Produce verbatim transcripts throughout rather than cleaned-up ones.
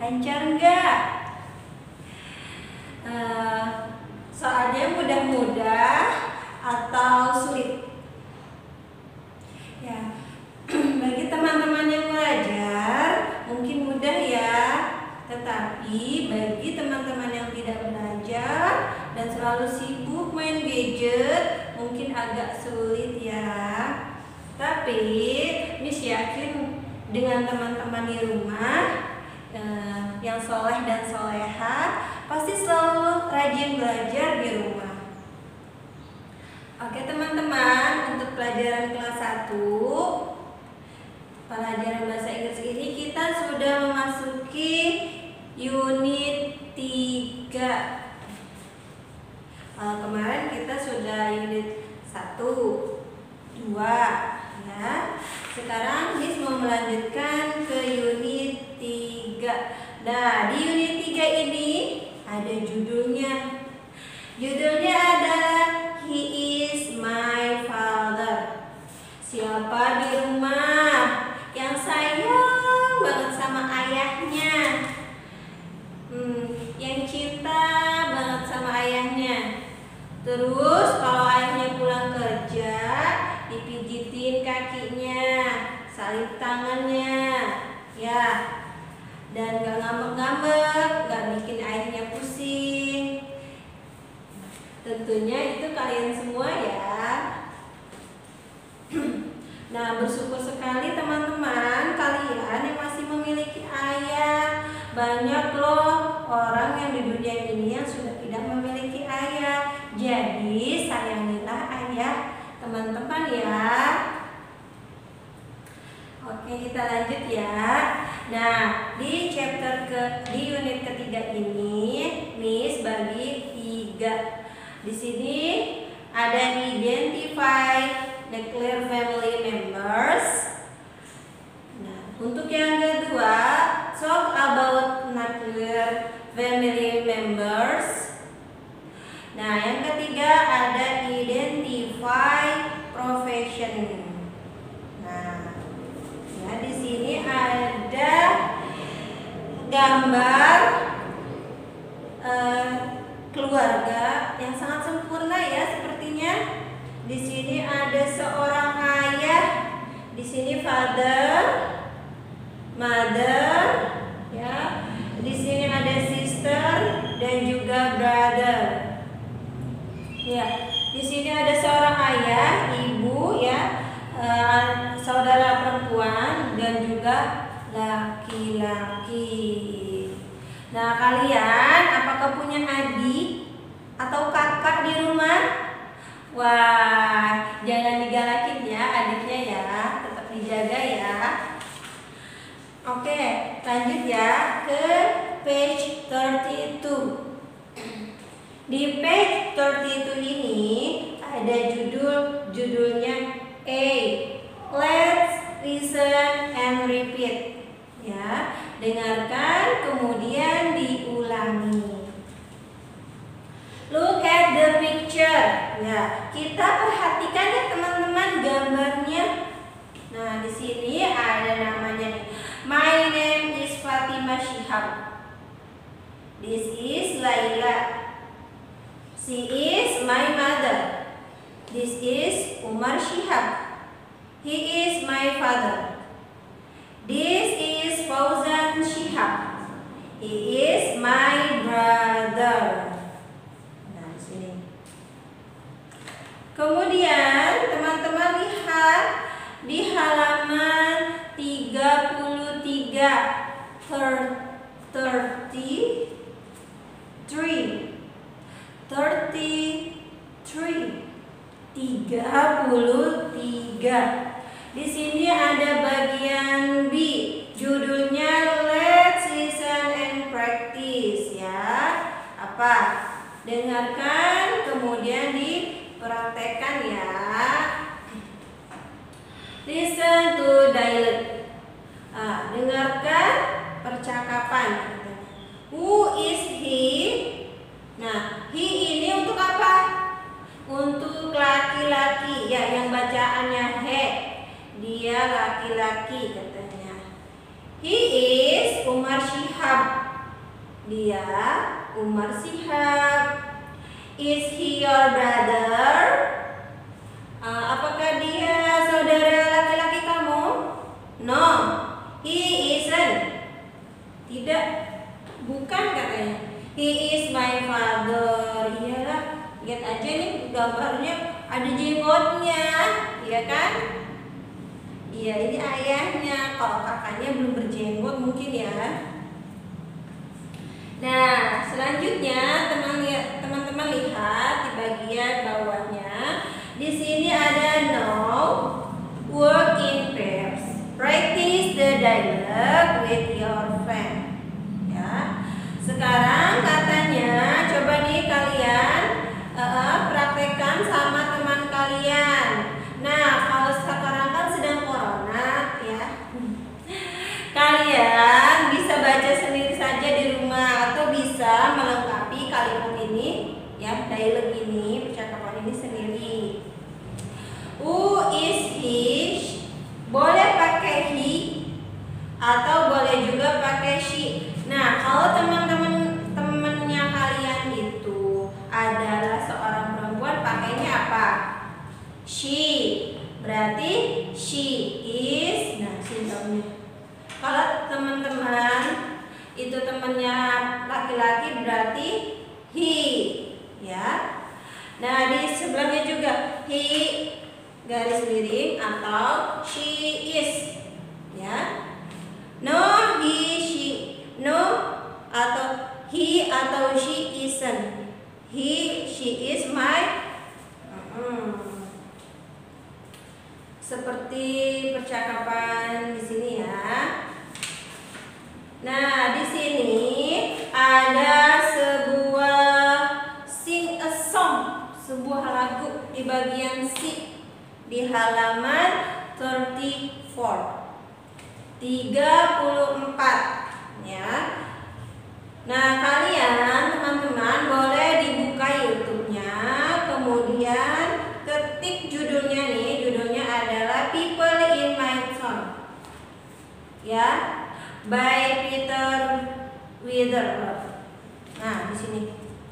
Lancar nggak? Uh, soalnya mudah-mudah atau sulit? Ya, bagi teman-teman yang belajar mungkin mudah ya. Tetapi bagi teman-teman yang tidak belajar dan selalu sibuk main gadget, mungkin agak sulit ya. Tapi Miss yakin dengan teman-teman di rumah eh, yang soleh dan soleha pasti selalu rajin belajar di rumah. Oke teman-teman, untuk pelajaran kelas satu, pelajaran bahasa Inggris ini kita sudah memasuki unit tiga. Uh, kemarin kita sudah unit satu, dua ya. Sekarang Miss mau melanjutkan ke unit tiga. Nah, di unit tiga ini ada judulnya. Judulnya adalah He is my father. Siapa di rumah yang sayang banget sama ayahnya? Hmm, yang cinta banget sama ayahnya. Terus kalau ayahnya pulang kerja, dipijitin kakinya, salip tangannya, ya. Dan gak ngambek-ngambek, gak bikin ayahnya pusing. Tentunya itu kalian semua ya. Nah, bersyukur sekali teman-teman kalian yang masih memiliki ayah. Banyak loh orang yang di dunia ini yang sudah tidak memiliki ayah. Jadi sayangilah ayah teman-teman ya. Oke, kita lanjut ya. Nah, di chapter ke di unit ketiga ini Miss bagi tiga. Di sini ada identify declare family members. Nah, untuk yang kedua, talk about nuclear family members. Nah, yang ketiga ada identify profession. Nah, ya di sini ada gambar uh, keluarga yang sangat sempurna ya sepertinya. Di sini ada seorang ayah, di sini father, mother, ya. Di sini ada sister dan juga brother. Ya, di sini ada seorang ayah, ibu, ya, uh, saudara perempuan dan juga laki-laki. Nah, kalian apakah punya adik atau kakak di rumah? Wah, jangan digalakin ya adiknya ya, tetap dijaga ya. Oke, lanjut ya ke page tiga puluh dua. Di page tiga puluh dua ini ada judul judulnya A. Let's listen and repeat. Ya, dengarkan kemudian diulangi. Look at the picture. Ya, kita perhatikan ya teman-teman gambarnya. Nah, di sini ada namanya. My name is Fatima Shihab. This is Laila. She is my mother. This is Umar Shihab. He is my father. This is Fauzan Shihab. He is my brother. Nah, di sini. Kemudian teman-teman lihat di halaman tiga puluh tiga, thirty-three, thirty-three, tiga puluh tiga. Di sini ada bagian B, judulnya Let's Listen and Practice ya. Apa? Dengarkan kemudian dipraktekkan ya. Listen to dialogue. Ah, dengarkan percakapan. Who is he? Nah, he ini untuk apa? Untuk laki-laki ya, yang bacaannya he. Dia laki-laki katanya. He is Umar Shihab. Dia Umar Syihab. Is he your brother? Uh, apakah dia saudara laki-laki kamu? No, he isn't. Tidak, bukan katanya. He is my father. Iyalah, lihat aja nih gambarnya ada jenggotnya, iya kan? Iya, ini ayahnya. Kalau kakaknya belum berjenggot mungkin ya. Nah, selanjutnya teman-teman lihat di bagian bawahnya. Di sini ada now, work in pairs. Practice the dialogue with your friend. Ya. Sekarang katanya coba nih kalian uh, praktekkan sama teman kalian. Nah, kalau sekarang kan sedang corona ya. Kalian bisa baca sendiri saja di rumah atau bisa melengkapi kalimat ini ya, dialog ini, percakapan ini sendiri. Who is he? Boleh pakai he atau boleh juga pakai she. Nah, kalau teman-teman temannya kalian itu adalah seorang perempuan, pakainya apa? She. Berarti she is. Nah, sintomnya. Kalau teman-teman itu temannya laki-laki berarti he, ya. Nah, di sebelahnya juga he garis miring atau she is, ya. No, he, she, no atau he atau she isn't. He, she is my. Hmm. Seperti percakapan di sini ya. Nah, di sini ada sebuah sing a song, sebuah lagu di bagian C di halaman tiga puluh empat ya. Nah, kalian teman-teman boleh dibuka YouTube-nya, kemudian ketik judulnya nih, judulnya adalah People in My Town. Ya. By Peter Witherworth. Nah, di sini.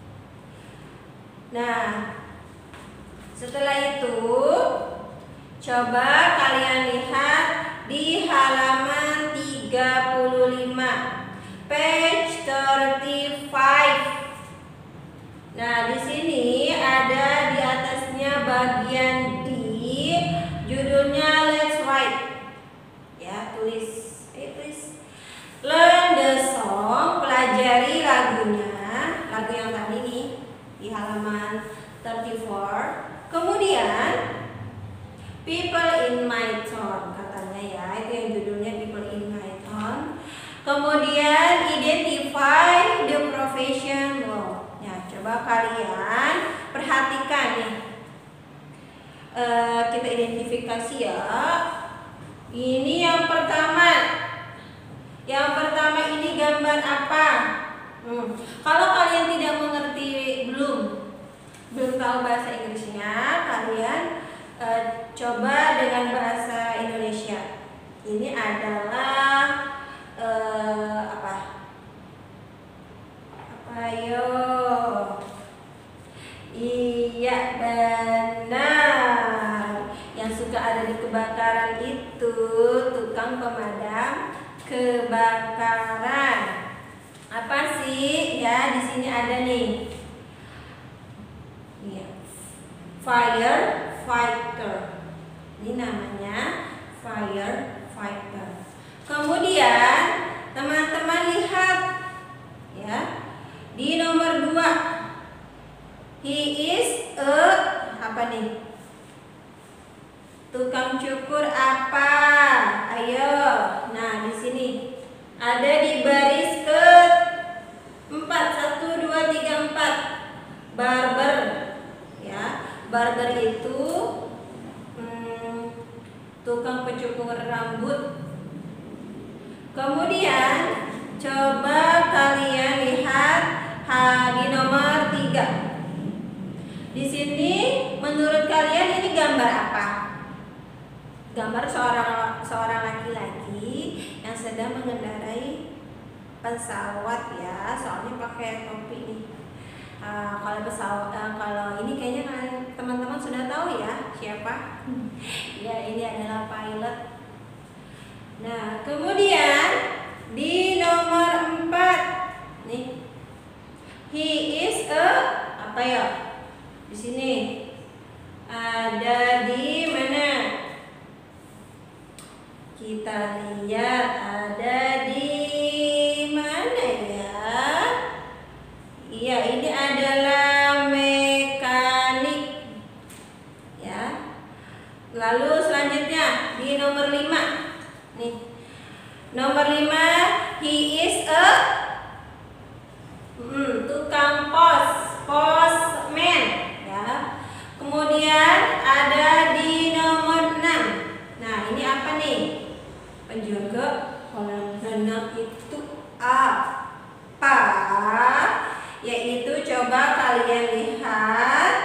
Nah, setelah itu coba kalian lihat di halaman tiga puluh lima, page tiga puluh lima. Nah, di sini ada di atasnya bagian D, judulnya Let's Write. Ya, tulis. Ayo tulis. Learn the song, pelajari lagunya, lagu yang tadi nih di halaman tiga puluh empat. Kemudian People in My Town katanya ya, itu yang judulnya People in My Town. Kemudian identify the profession law. Ya, coba kalian perhatikan nih. E, kita identifikasi ya. Ini yang pertama. Yang pertama ini gambar apa? Hmm. Kalau kalian tidak mengerti, belum belum tahu bahasa Inggrisnya, kalian uh, coba dengan bahasa Indonesia. Ini adalah uh, apa? Apa yo? Iya, benar. Yang suka ada di kebakaran itu tukang pemadam kebakaran. Apa sih? Ya, di sini ada nih. Iya. Fire fighter. Ini namanya fire fighter. Kemudian teman-teman lihat ya. Di nomor dua. He is a apa nih? Tukang cukur apa? Ayo. Nah, di sini ada di baris ke empat, satu, dua, tiga, empat. Barber. Ya, barber itu hmm, tukang pencukur rambut. Kemudian coba kalian lihat ha, di nomor tiga. Di sini menurut kalian ini gambar apa? Gambar seorang seorang laki-laki yang sedang mengendarai pesawat ya, soalnya pakai topi nih. Uh, kalau pesawat, uh, kalau ini kayaknya kalian teman-teman sudah tahu ya siapa? Ya, ini adalah pilot. Nah, kemudian di nomor empat nih, he is a apa ya? Di sini ada di mana? Kita lihat ada di mana ya? Iya, ini adalah mekanik ya. Lalu selanjutnya di nomor lima nih. Nomor lima, he is a hmm, tukang pos, postman ya. Kemudian ada di nomor enam. Nah, ini apa nih? Penjaga kolam renang itu apa? Yaitu coba kalian lihat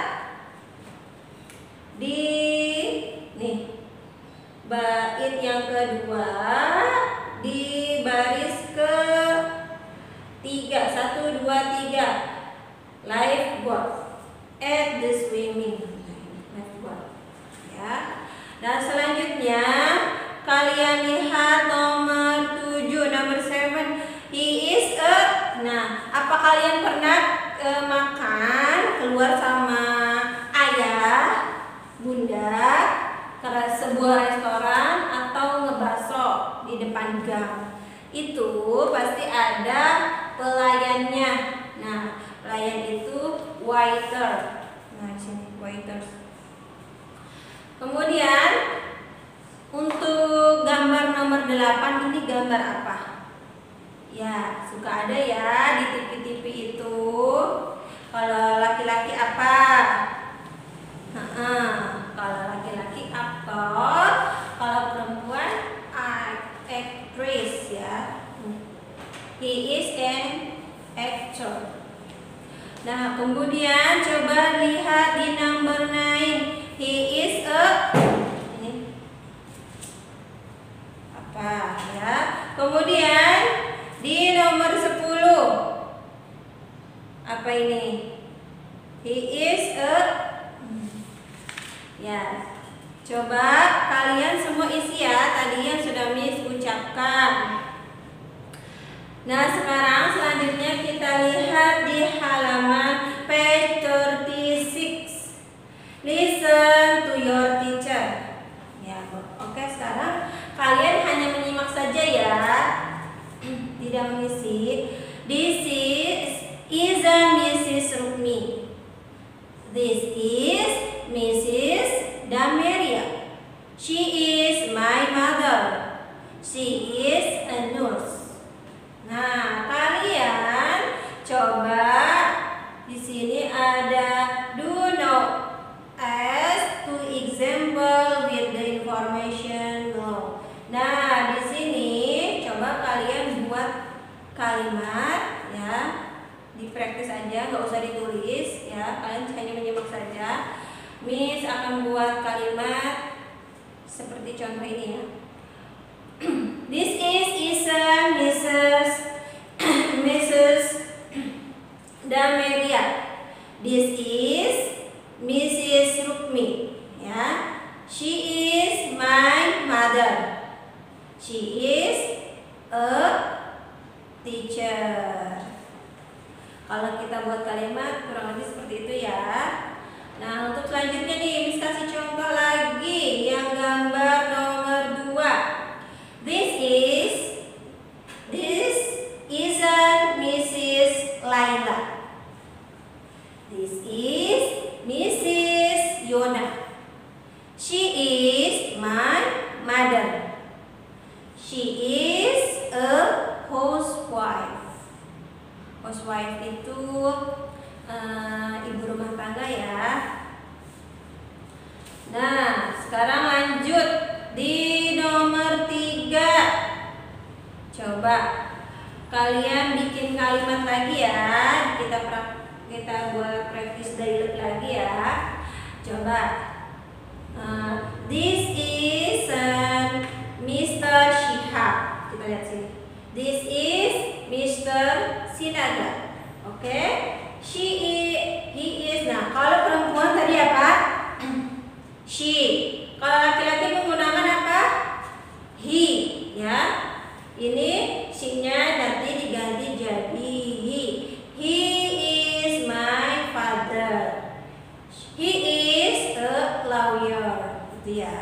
di nih bait yang kedua di baris ke tiga, satu dua tiga, lifeguard at the swimming, lifeguard ya. Dan selanjutnya kalian lihat nomor tujuh, nomor tujuh, he is a. Nah, apa kalian pernah e, makan keluar sama ayah, bunda ke sebuah restoran atau ngebaso di depan gang? Itu pasti ada pelayannya. Nah, pelayan itu waiter. Nah, sini waiters. Kemudian untuk gambar nomor delapan ini gambar apa? Ya, suka ada ya di T V-T V itu. Kalau laki-laki apa? Nah, kalau laki-laki aktor, kalau perempuan actress ya. He is an actor. Nah, kemudian coba lihat di number nine. He is a ini apa ya? Kemudian di nomor sepuluh apa ini? He is a ya. Coba kalian semua isi ya tadi yang sudah Miss ucapkan. Nah, sekarang selanjutnya kita lihat di halaman page thirty-six. Listen to your teacher. Ya, oke, sekarang kalian hanya menyimak saja ya. Tidak mengisi. This is is a Missus Rukmi. This is Missus Dameria. She is my mother. She is a nurse. Nah, kalian coba di sini ada do not as to example with the information below. Nah, di sini coba kalian buat kalimat ya, dipraktis aja, nggak usah ditulis ya, kalian hanya menyimak saja. Miss akan buat kalimat seperti contoh ini ya. This is Isa Missus Missus Dameria. This is Missus Rukmi ya. She is my mother. She is a teacher. Kalau kita buat kalimat kurang lebih seperti itu ya. Nah, untuk selanjutnya nih Miss kasih contoh lagi yang gambar nomor dua. This is This isn't Missus Laila. This is Missus Yona. She is my mother. She is a housewife. Housewife itu uh, ibu rumah tangga ya. Nah, sekarang lanjut di nomor tiga. Coba kalian bikin kalimat lagi ya. Kita kita buat practice dialog lagi ya. Coba. Uh, this is uh, Mister Shihab. Kita lihat sini. This is Mister Sinaga. Oke, okay? She is, he is. Nah, kalau perempuan tadi apa? She. Kalau laki-laki menggunakan apa? He. Ya. Ini she-nya nanti diganti jadi he. He is my father. He is a lawyer. Gitu ya.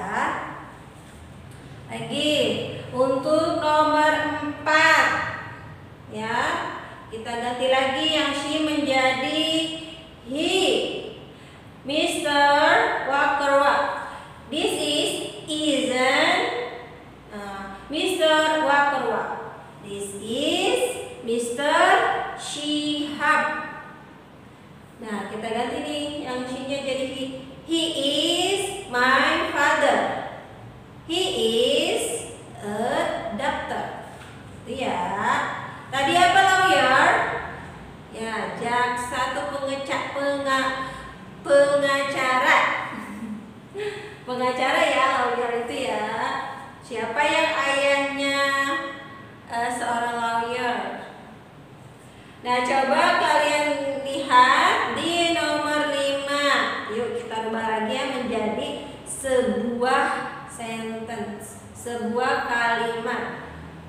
Lagi untuk nomor empat, ya kita ganti lagi yang she menjadi he. Mister Walker. This is isn't uh, Mister Walker. This is Mister Shihab. Nah, kita ganti nih yang she-nya jadi he. He is my father. He is a doctor. Itu ya. Tadi apa lawyer? Ya, jaksa atau pengecak penga, pengacara. Pengacara ya, lawyer itu ya. Siapa yang ayahnya uh, seorang lawyer? Nah, coba kalian lihat di nomor lima. Yuk kita rubah lagi ya menjadi sebuah sentence, sebuah kalimat.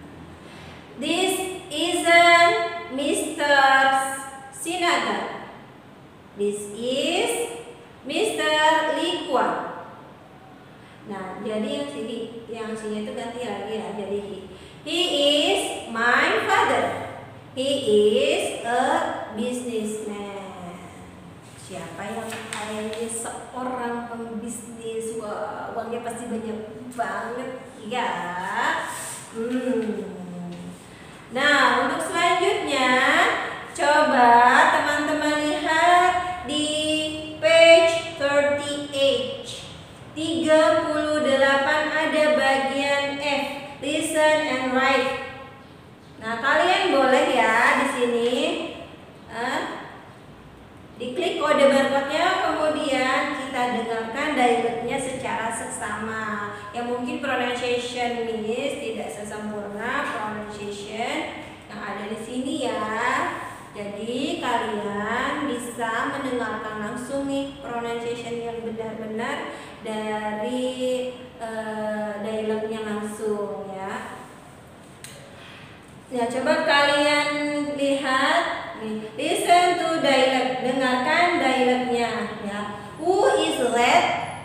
This isn't Mister Sinaga. This is Mister Li Kuan. Nah, jadi yang sini, yang sini itu ganti lagi ya, jadi he. He is my father. He is a businessman. Siapa yang ayahnya seorang pembisnis? Wah, uangnya pasti banyak banget ya. Hmm. Nah, untuk selanjutnya coba teman-teman lihat di page thirty-eight. tiga puluh delapan ada bagian F, listen and write. Nah, kalian boleh ya di sini eh, diklik kode barcode-nya, kemudian kita dengarkan dialognya secara seksama. Yang mungkin pronunciation Miss tidak sesempurna pronunciation yang ada di sini ya. Jadi kalian bisa mendengarkan langsung nih pronunciation yang benar-benar dari uh, dialognya langsung ya. Ya, coba kalian lihat nih, listen to dialog, dengarkan dialognya ya. Who is that?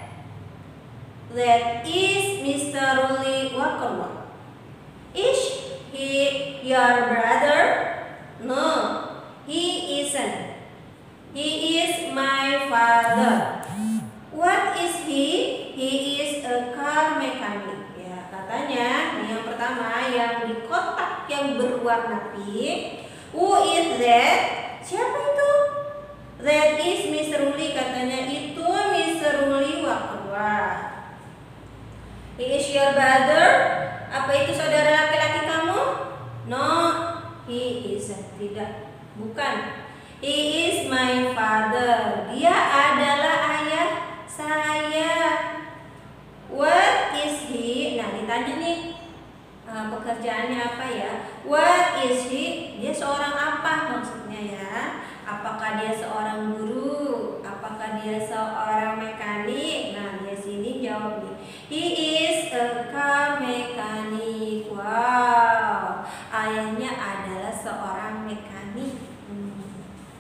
That is Mister Ruli Walker. Is he your brother? No, he isn't. He is my father. What is he? He is a car mechanic. Ya, katanya yang pertama yang di kotak yang berwarna pink. Who is that? Siapa itu? That is Mister Ruli, katanya itu Mister Ruli Walker. He is your brother? Apa itu saudara laki-laki kamu? No, he isn't. Tidak, bukan. He is my father. Dia adalah ayah saya. What is he? Nah, ditanya nih uh, pekerjaannya apa ya? What is he? Dia seorang apa maksudnya ya? Apakah dia seorang guru? Apakah dia seorang mekanik? Nah, di sini jawab nih. He is a car mechanic. Wow, ayahnya adalah seorang mekanik. Hmm.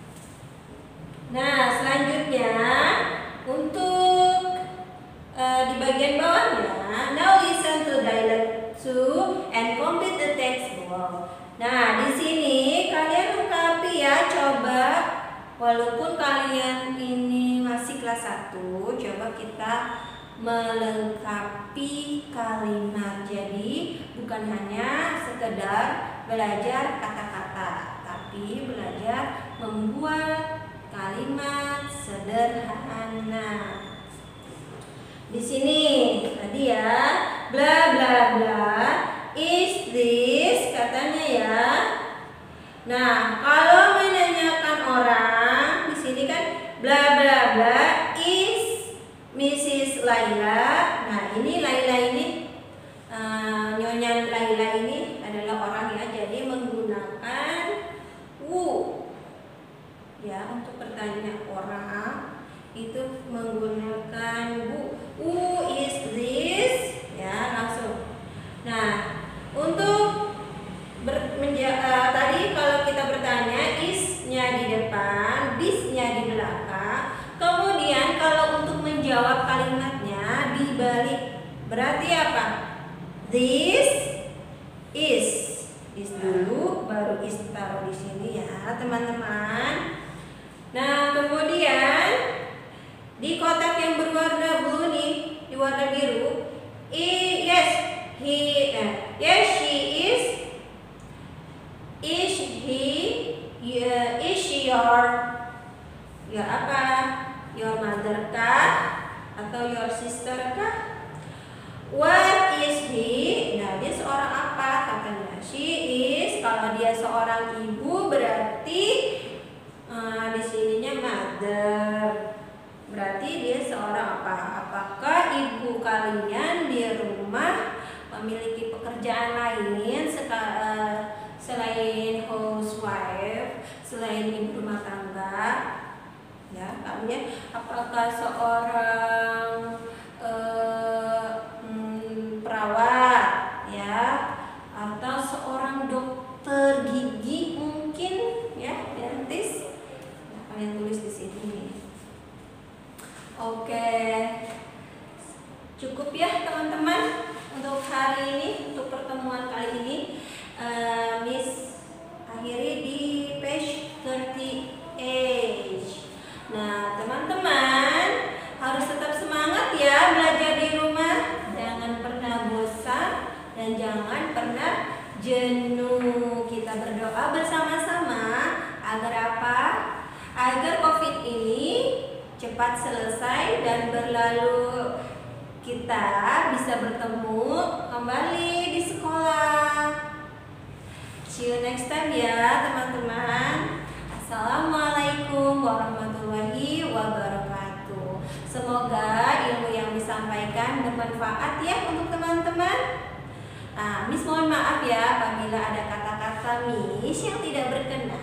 Nah, selanjutnya untuk uh, di bagian bawahnya, now listen to dialogue two and complete the text below. Nah, di sini kalian lengkapi ya, coba walaupun kalian ini masih kelas satu, coba kita melengkapi kalimat. Jadi bukan hanya sekedar belajar kata-kata, tapi belajar membuat kalimat sederhana. Di sini tadi ya, bla bla bla, is this, katanya ya. Nah, kalau menanyakan orang di sini kan bla bla bla is Missus Laila. Nah, ini Laila ini uh, Nyonya Laila ini adalah orang ya, jadi menggunakan who bertanya orang itu menggunakan who. Who is this? Ya, langsung. Nah, untuk ber, menja, uh, tadi kalau kita bertanya is-nya di depan, this-nya di belakang. Kemudian kalau untuk menjawab kalimatnya dibalik. Berarti apa? This is. Is dulu baru is taruh di sini ya, teman-teman. Nah, kemudian di kotak yang berwarna blue nih, di warna biru, I, yes, he, eh, yes, she is, is he, yeah, is she your, your apa, your mother kah, atau your sister kah? What is he? Nah, dia seorang apa katanya? She is, kalau dia seorang ibu berarti uh, di sininya mother. Berarti dia seorang apa? Apakah ibu kalian di rumah memiliki pekerjaan lain selain housewife, selain ibu rumah tangga? Ya, kalian apakah seorang uh, hmm, perawat, ya, atau seorang dokter gigi mungkin, ya, dentist? Nah, kalian tulis di sini. Oke, cukup ya teman-teman untuk hari ini, untuk pertemuan kali ini. uh, Miss akhiri di page thirty-eight. Nah, teman-teman harus tetap semangat ya belajar di rumah. Jangan pernah bosan dan jangan pernah jenuh. Kita berdoa bersama-sama agar apa? Agar COVID ini cepat selesai dan berlalu, kita bisa bertemu kembali di sekolah. See you next time ya teman-teman. Assalamualaikum warahmatullahi wabarakatuh. Semoga ilmu yang disampaikan bermanfaat ya untuk teman-teman. Nah, Miss mohon maaf ya apabila ada kata-kata Miss yang tidak berkenan.